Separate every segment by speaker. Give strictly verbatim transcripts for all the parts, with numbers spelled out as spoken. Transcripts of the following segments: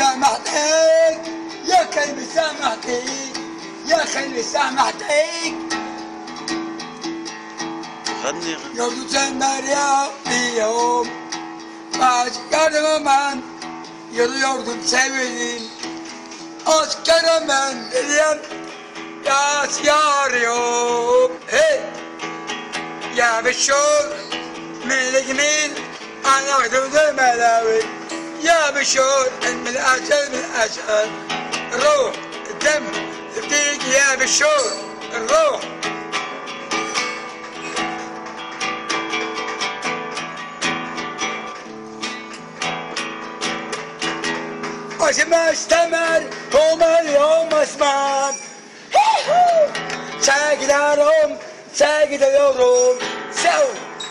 Speaker 1: سامحتك يا قلبي سامحتك يا قلبي سامحتك
Speaker 2: غني
Speaker 1: يوم تنمر يا يوم aşkım aman yılıyordum sevdiğim aşkım ben diyen yaz yarıyorum hey ya bir şur meleğimin anladım demelevi ya bir şur emel acel min acel ruh dem تفتيك يا بالشور الروح وما استمر هم اليوم اسمع ساجدارهم ساجدارهم سو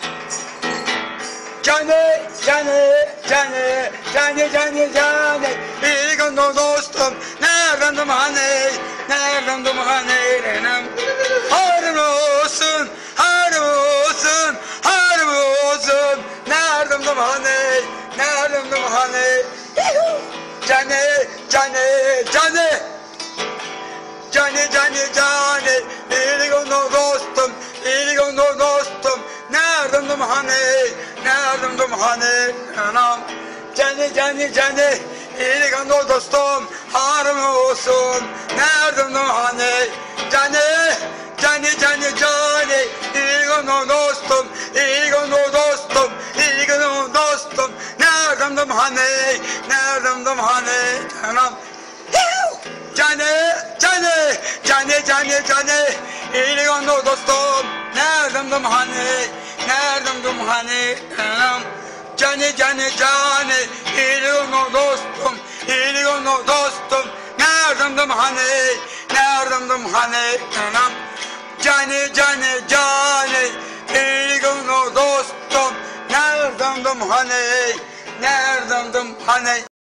Speaker 1: Canı, canı, canı, canı, canı, canı Bir gün dostum, nereden dumhaney, nereden dumhaney nenem Harım olsun, harım olsun, harım olsun Nereden dumhaney, nereden dumhaney Canı, canı, canı Canı, canı, canı Bir gün dostum, bir gün dostum Nereden dumhaney, nereden dumhaney anam Canı, canı, canı Bir gün dostum, harım olsun Nereden dumhaney Canı, canı, canı, canı Bir gün dostum, bir gün dostum Bir gün dostum Nereden dumhaney, nereden dumhaney anam Canı, canı, canı, canı, canı Bir gün dostum Nereden dumhaney, nereden dumhaney anam Canı, canı, canı Bir gün dostum, bir gün dostum Nereden dumhaney, nereden dumhaney anam Canı, canı, canı Bir gün dostum Nereden dumhaney, nereden dumhaney